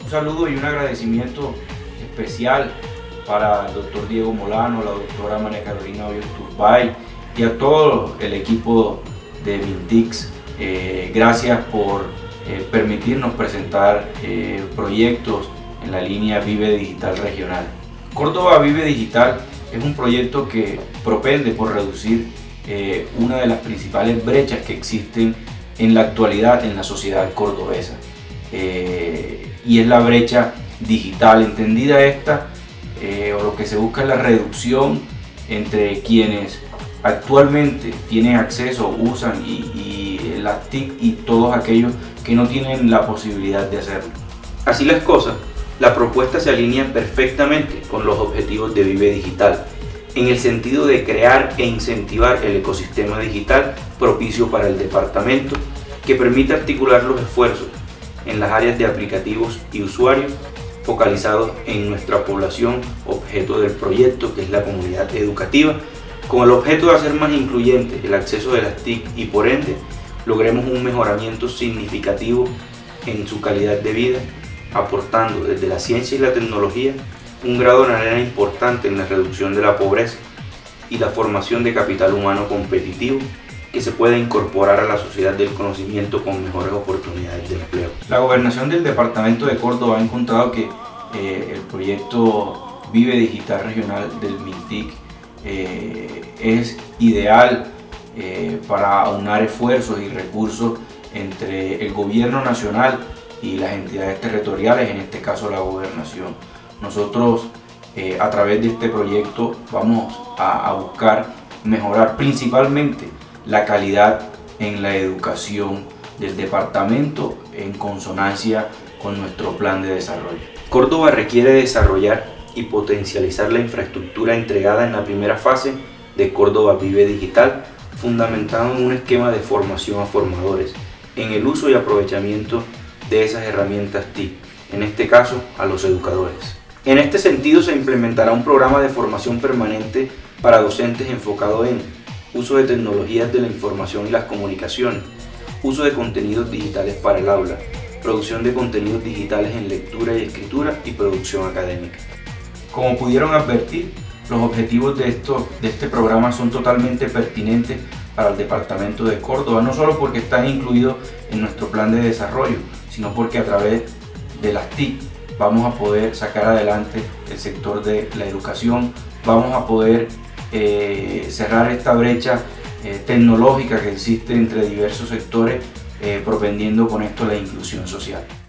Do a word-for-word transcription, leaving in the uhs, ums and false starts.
Un saludo y un agradecimiento especial para el doctor Diego Molano, la doctora María Carolina Hoyos Turbay y a todo el equipo de Mintix. Eh, gracias por eh, permitirnos presentar eh, proyectos en la línea Vive Digital Regional. Córdoba Vive Digital es un proyecto que propende por reducir eh, una de las principales brechas que existen en la actualidad en la sociedad cordobesa. Eh, y es la brecha digital, entendida esta, eh, o lo que se busca es la reducción entre quienes actualmente tienen acceso, usan y, y las T I C y todos aquellos que no tienen la posibilidad de hacerlo. Así las cosas, la propuesta se alinea perfectamente con los objetivos de Vive Digital, en el sentido de crear e incentivar el ecosistema digital propicio para el departamento, que permita articular los esfuerzos en las áreas de aplicativos y usuarios focalizados en nuestra población objeto del proyecto, que es la comunidad educativa, con el objeto de hacer más incluyente el acceso de las T I C y por ende logremos un mejoramiento significativo en su calidad de vida, aportando desde la ciencia y la tecnología un grado de manera importante en la reducción de la pobreza y la formación de capital humano competitivo que se pueda incorporar a la sociedad del conocimiento con mejores oportunidades de empleo. La gobernación del departamento de Córdoba ha encontrado que eh, el proyecto Vive Digital Regional del Mintic eh, es ideal eh, para aunar esfuerzos y recursos entre el gobierno nacional y las entidades territoriales, en este caso la gobernación. Nosotros eh, a través de este proyecto vamos a, a buscar mejorar principalmente la calidad en la educación del departamento en consonancia con nuestro plan de desarrollo. Córdoba requiere desarrollar y potencializar la infraestructura entregada en la primera fase de Córdoba Vive Digital, fundamentado en un esquema de formación a formadores, en el uso y aprovechamiento de esas herramientas T I C, en este caso a los educadores. En este sentido se implementará un programa de formación permanente para docentes enfocado en uso de tecnologías de la información y las comunicaciones, uso de contenidos digitales para el aula, producción de contenidos digitales en lectura y escritura y producción académica. Como pudieron advertir, los objetivos de, esto, de este programa son totalmente pertinentes para el departamento de Córdoba, no solo porque están incluidos en nuestro plan de desarrollo, sino porque a través de las T I C vamos a poder sacar adelante el sector de la educación, vamos a poder eh, cerrar esta brecha eh, tecnológica que existe entre diversos sectores, eh, propendiendo con esto la inclusión social.